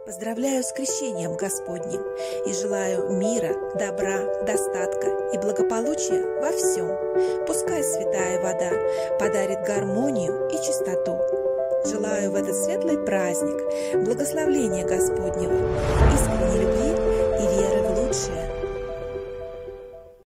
Поздравляю с крещением Господним и желаю мира, добра, достатка и благополучия во всем. Пускай святая вода подарит гармонию и чистоту. Желаю в этот светлый праздник благословения Господнего